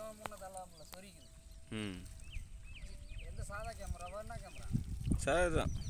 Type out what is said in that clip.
முன்ன தள்ளாமல சொரிக்குது. ம் எந்த சாதா கேமராவா என்ன கேமரா? சார் தான்